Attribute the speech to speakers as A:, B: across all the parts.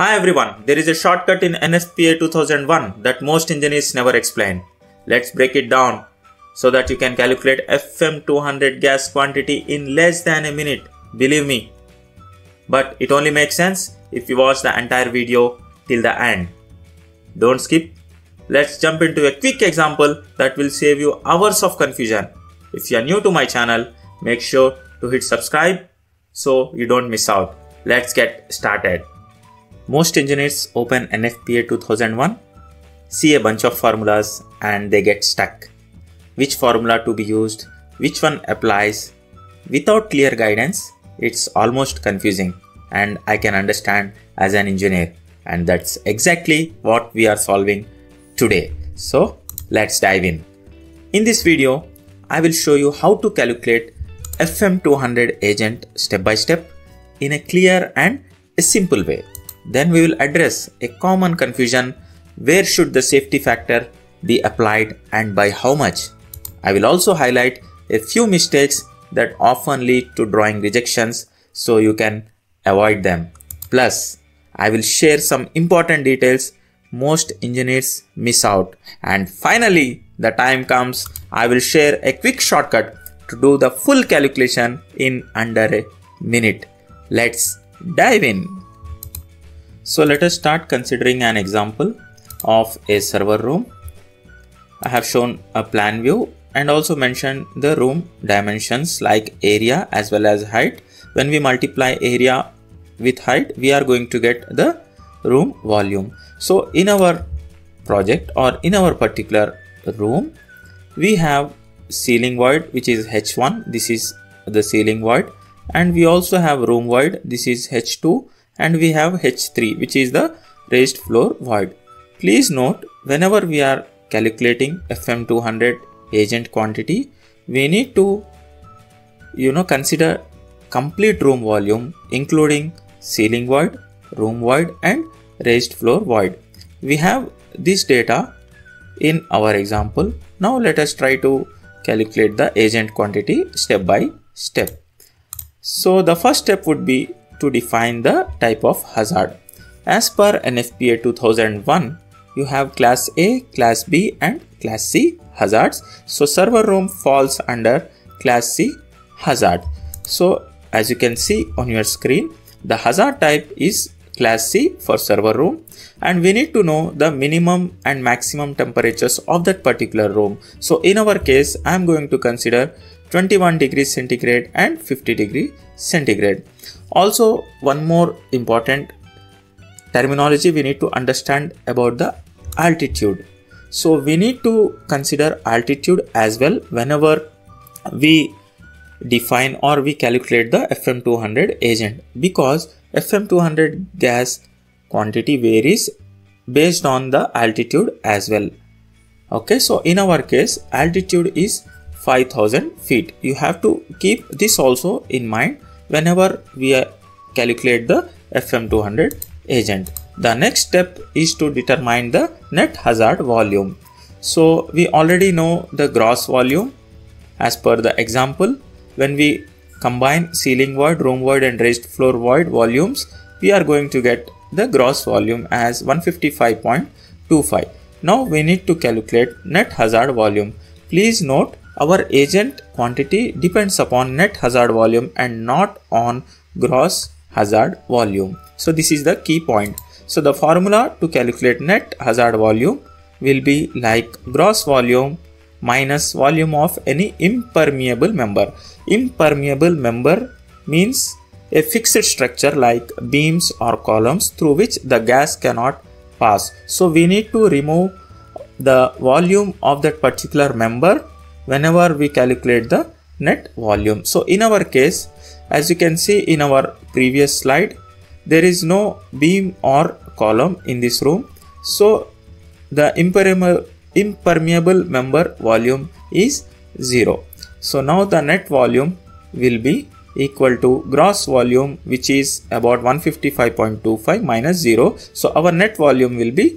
A: Hi everyone, there is a shortcut in NFPA 2001 that most engineers never explain. Let's break it down so that you can calculate FM200 gas quantity in less than a minute. Believe me. But it only makes sense if you watch the entire video till the end. Don't skip. Let's jump into a quick example that will save you hours of confusion. If you are new to my channel, make sure to hit subscribe so you don't miss out. Let's get started. Most engineers open NFPA 2001, see a bunch of formulas and they get stuck. Which formula to be used, which one applies? Without clear guidance, it's almost confusing, and I can understand as an engineer, and that's exactly what we are solving today. So let's dive in. In this video, I will show you how to calculate FM200 agent step by step in a clear and a simple way. Then we will address a common confusion: where should the safety factor be applied and by how much. I will also highlight a few mistakes that often lead to drawing rejections so you can avoid them. Plus, I will share some important details most engineers miss out. And finally, the time comes, I will share a quick shortcut to do the full calculation in under a minute. Let's dive in. So let us start considering an example of a server room. I have shown a plan view and also mentioned the room dimensions like area as well as height. When we multiply area with height, we are going to get the room volume. So in our project or in our particular room, we have ceiling void, which is H1. This is the ceiling void, and we also have room void. This is H2. And we have H3, which is the raised floor void. Please note, whenever we are calculating FM200 agent quantity, we need to consider complete room volume, including ceiling void, room void and raised floor void. We have this data in our example. Now let us try to calculate the agent quantity step by step. So the first step would be to define the type of hazard. As per NFPA 2001, you have class A, class B and class C hazards. So server room falls under class C hazard. So as you can see on your screen, the hazard type is class C for server room, and we need to know the minimum and maximum temperatures of that particular room. So in our case, I am going to consider 21 degrees centigrade and 50 degrees centigrade. Also, one more important terminology we need to understand about the altitude. So we need to consider altitude as well whenever we define or we calculate the FM200 agent, because FM200 gas quantity varies based on the altitude as well. Okay, so in our case, altitude is 5000 feet. You have to keep this also in mind whenever we calculate the FM200 agent. The next step is to determine the net hazard volume. So we already know the gross volume. As per the example, when we combine ceiling void, room void and raised floor void volumes, we are going to get the gross volume as 155.25. Now we need to calculate net hazard volume. Please note, our agent quantity depends upon net hazard volume and not on gross hazard volume. So this is the key point. So the formula to calculate net hazard volume will be like gross volume minus volume of any impermeable member. Impermeable member means a fixed structure like beams or columns through which the gas cannot pass. So we need to remove the volume of that particular member whenever we calculate the net volume. So in our case, as you can see in our previous slide, there is no beam or column in this room. So the impermeable member volume is 0. So now the net volume will be equal to gross volume, which is about 155.25 minus 0. So our net volume will be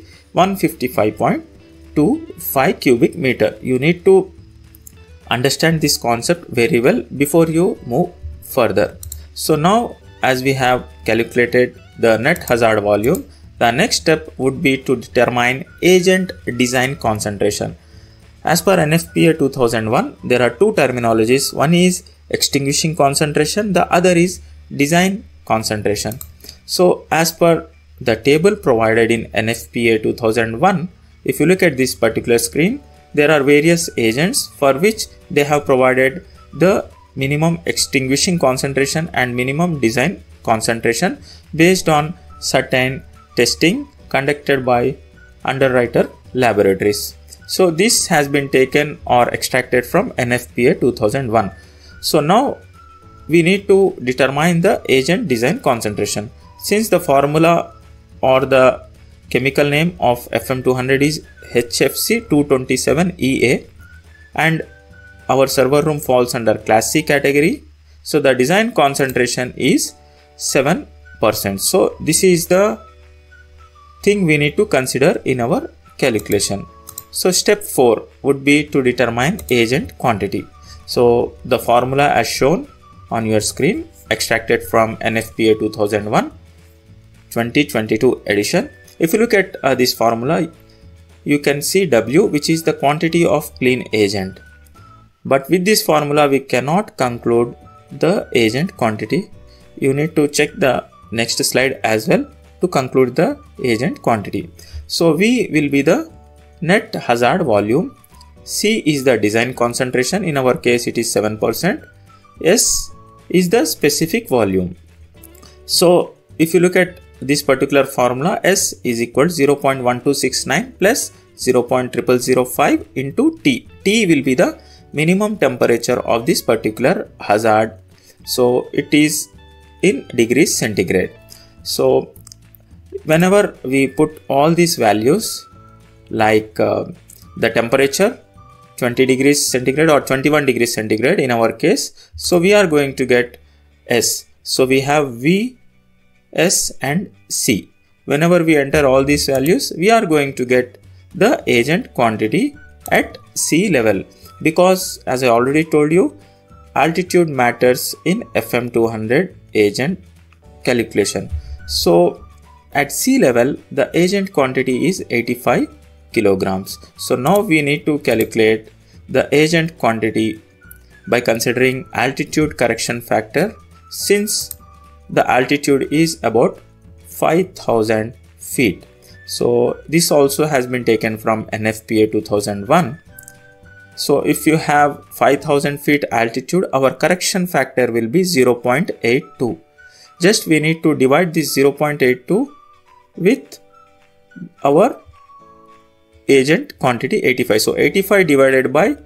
A: 155.25 cubic meter. You need to understand this concept very well before you move further. So now, as we have calculated the net hazard volume, the next step would be to determine agent design concentration. As per NFPA 2001, there are two terminologies. One is extinguishing concentration, the other is design concentration. So as per the table provided in NFPA 2001, if you look at this particular screen, there are various agents for which they have provided the minimum extinguishing concentration and minimum design concentration based on certain testing conducted by underwriter laboratories. So this has been taken or extracted from NFPA 2001. So now we need to determine the agent design concentration. Since the formula or the chemical name of FM200 is HFC227EA and our server room falls under class C category, so the design concentration is 7%. So this is the thing we need to consider in our calculation. So step 4 would be to determine agent quantity. So the formula as shown on your screen, extracted from NFPA 2001 2022 edition. If you look at this formula, you can see W, which is the quantity of clean agent. But with this formula, we cannot conclude the agent quantity. You need to check the next slide as well to conclude the agent quantity. So V will be the net hazard volume, C is the design concentration, in our case it is 7%, S is the specific volume. So if you look at this particular formula, S is equal to 0.1269 plus 0.0005 into T. T will be the minimum temperature of this particular hazard. So it is in degrees centigrade. So whenever we put all these values, like the temperature 20 degrees centigrade or 21 degrees centigrade in our case, so we are going to get S. So we have V, S and C. Whenever we enter all these values, we are going to get the agent quantity at sea level, because as I already told you, altitude matters in FM200 agent calculation. So at sea level, the agent quantity is 85 kilograms. So now we need to calculate the agent quantity by considering altitude correction factor, since the altitude is about 5000 feet. So this also has been taken from NFPA 2001. So if you have 5000 feet altitude, our correction factor will be 0.82. Just we need to divide this 0.82 with our agent quantity 85. So 85 divided by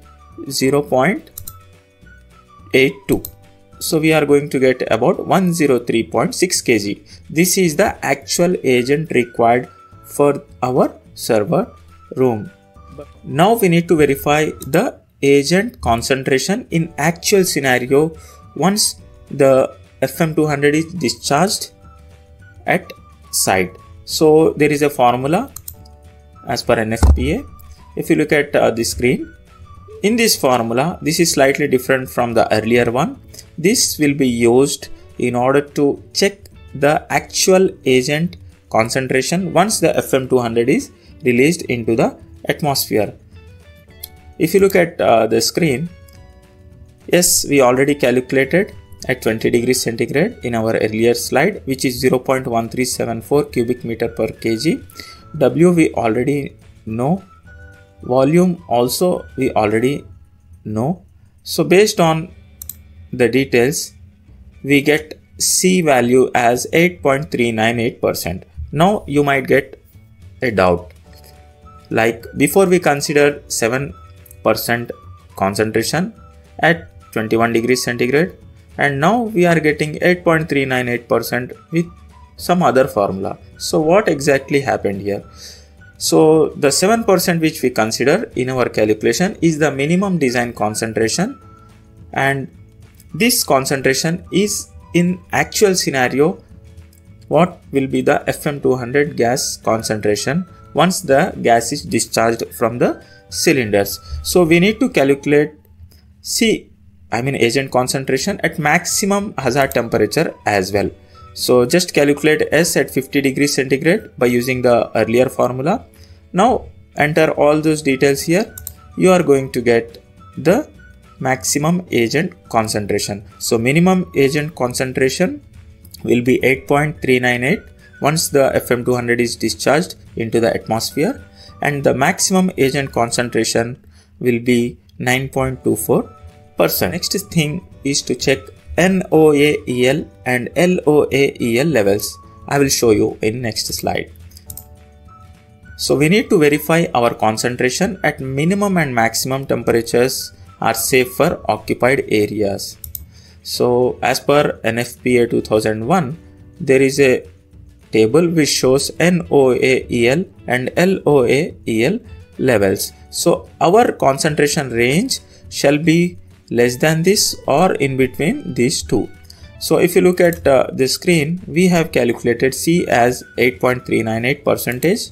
A: 0.82. So we are going to get about 103.6 kg. This is the actual agent required for our server room. Now we need to verify the agent concentration in actual scenario once the FM200 is discharged at site. So there is a formula as per NFPA. If you look at the screen, in this formula, this is slightly different from the earlier one. This will be used in order to check the actual agent concentration once the FM200 is released into the atmosphere. If you look at the screen, yes, we already calculated at 20 degrees centigrade in our earlier slide, which is 0.1374 cubic meter per kg. W we already know, volume also we already know. So based on the details, we get C value as 8.398%. Now you might get a doubt, like before we consider 7% concentration at 21 degrees centigrade, and now we are getting 8.398% with some other formula. So what exactly happened here? So the 7% which we consider in our calculation is the minimum design concentration, and this concentration is in actual scenario what will be the FM200 gas concentration once the gas is discharged from the cylinders. So we need to calculate agent concentration at maximum hazard temperature as well. So just calculate S at 50 degrees centigrade by using the earlier formula. Now enter all those details here. You are going to get the maximum agent concentration. So minimum agent concentration will be 8.398 once the FM200 is discharged into the atmosphere, and the maximum agent concentration will be 9.24%. Next thing is to check NOAEL and LOAEL levels. I will show you in next slide. So we need to verify our concentration at minimum and maximum temperatures are safe for occupied areas. So as per NFPA 2001, there is a table which shows NOAEL and LOAEL levels. So our concentration range shall be less than this or in between these two. So if you look at the screen, we have calculated C as 8.398%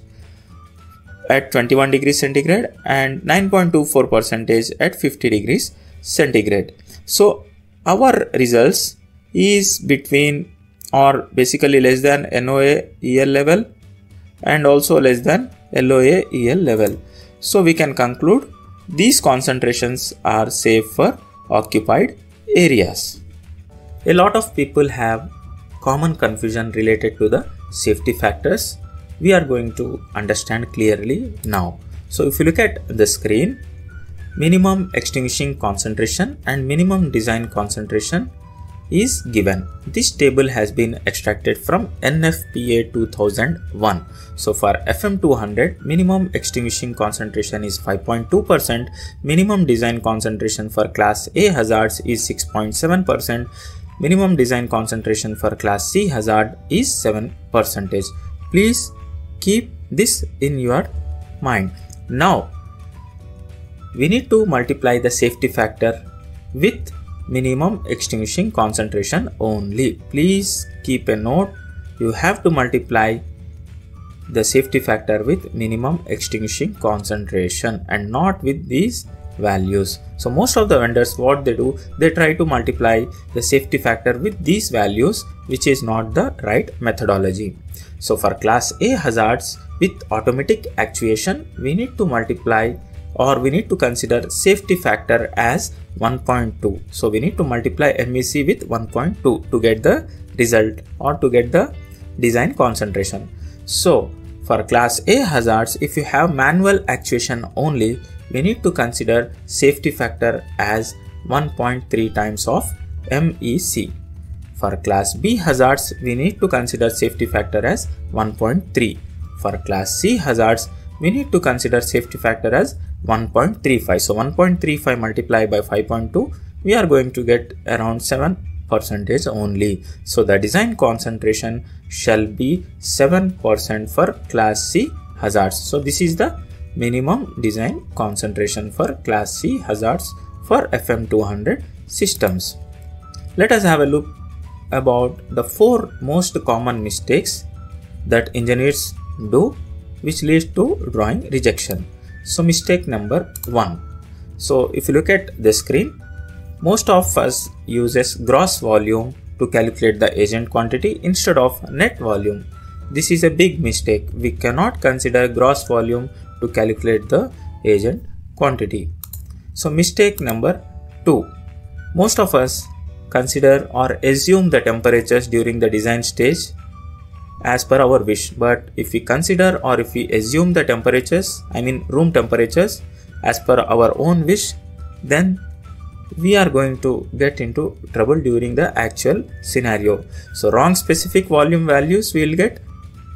A: at 21 degrees centigrade and 9.24% at 50 degrees centigrade. So our results is between or basically less than NOAEL level and also less than LOAEL level. So we can conclude these concentrations are safe for occupied areas. A lot of people have common confusion related to the safety factors. We are going to understand clearly now. So if you look at the screen, minimum extinguishing concentration and minimum design concentration is given. This table has been extracted from NFPA 2001. So for FM200, minimum extinguishing concentration is 5.2%, minimum design concentration for class A hazards is 6.7%, minimum design concentration for class C hazard is 7%. Please keep this in your mind. Now we need to multiply the safety factor with minimum extinguishing concentration only. Please keep a note. You have to multiply the safety factor with minimum extinguishing concentration and not with these values. So most of the vendors, what they do, they try to multiply the safety factor with these values, which is not the right methodology. So for class A hazards with automatic actuation, we need to multiply or we need to consider safety factor as 1.2. So we need to multiply MEC with 1.2 to get the result or to get the design concentration. So for class A hazards, if you have manual actuation only, we need to consider safety factor as 1.3 times of MEC. For class B hazards, we need to consider safety factor as 1.3. For class C hazards, we need to consider safety factor as 1.35. So 1.35 multiplied by 5.2, we are going to get around 7% only. So the design concentration shall be 7% for class C hazards. So this is the minimum design concentration for class C hazards for FM200 systems. Let us have a look about the 4 most common mistakes that engineers do which leads to drawing rejection. So mistake number 1. So if you look at the screen, most of us uses gross volume to calculate the agent quantity instead of net volume. This is a big mistake. We cannot consider gross volume to calculate the agent quantity. So mistake number 2. Most of us consider or assume the temperatures during the design stage as per our wish, but if we consider or if we assume the temperatures, I mean room temperatures, as per our own wish, then we are going to get into trouble during the actual scenario. So wrong specific volume values we will get,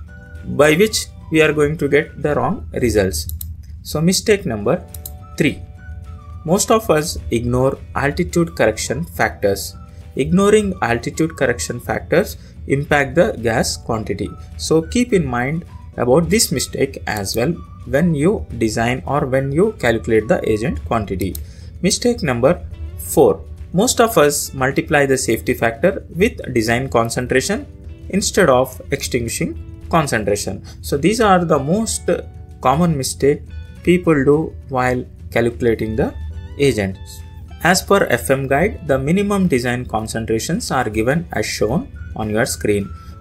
A: by which we are going to get the wrong results. So mistake number 3. Most of us ignore altitude correction factors. Ignoring altitude correction factors impact the gas quantity. So keep in mind about this mistake as well when you design or when you calculate the agent quantity. Mistake number 4. Most of us multiply the safety factor with design concentration instead of extinguishing concentration. So these are the most common mistake people do while calculating the agent. As per FM guide, the minimum design concentrations are given as shown on your screen.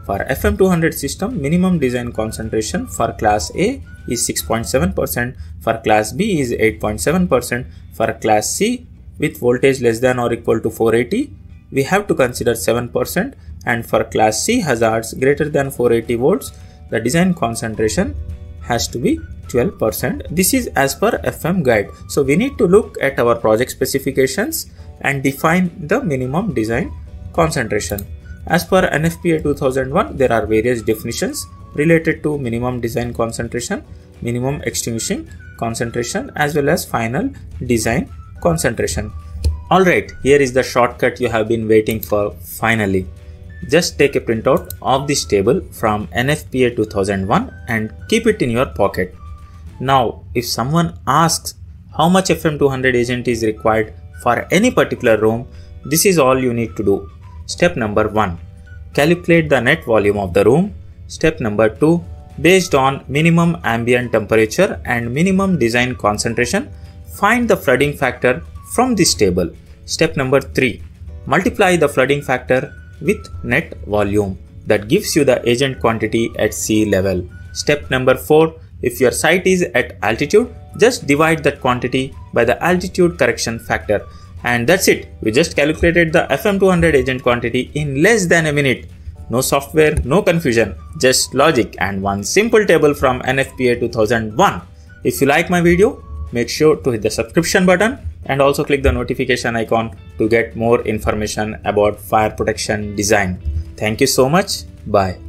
A: For FM200 system, minimum design concentration for class A is 6.7%, for class B is 8.7%, for class C with voltage less than or equal to 480, we have to consider 7%, and for class C hazards greater than 480 volts, the design concentration has to be 12%. This is as per FM guide. So we need to look at our project specifications and define the minimum design concentration. As per NFPA 2001, there are various definitions related to minimum design concentration, minimum extinguishing concentration, as well as final design concentration. Alright, here is the shortcut you have been waiting for finally. Just take a printout of this table from NFPA 2001 and keep it in your pocket. Now, if someone asks how much FM200 agent is required for any particular room, this is all you need to do. Step number 1. Calculate the net volume of the room. Step number 2. Based on minimum ambient temperature and minimum design concentration, find the flooding factor from this table. Step number 3. Multiply the flooding factor with net volume. That gives you the agent quantity at sea level. Step number 4. If your site is at altitude, just divide that quantity by the altitude correction factor. And that's it. We just calculated the FM200 agent quantity in less than a minute. No software, no confusion, just logic and one simple table from NFPA 2001. If you like my video, make sure to hit the subscription button and also click the notification icon to get more information about fire protection design. Thank you so much. Bye.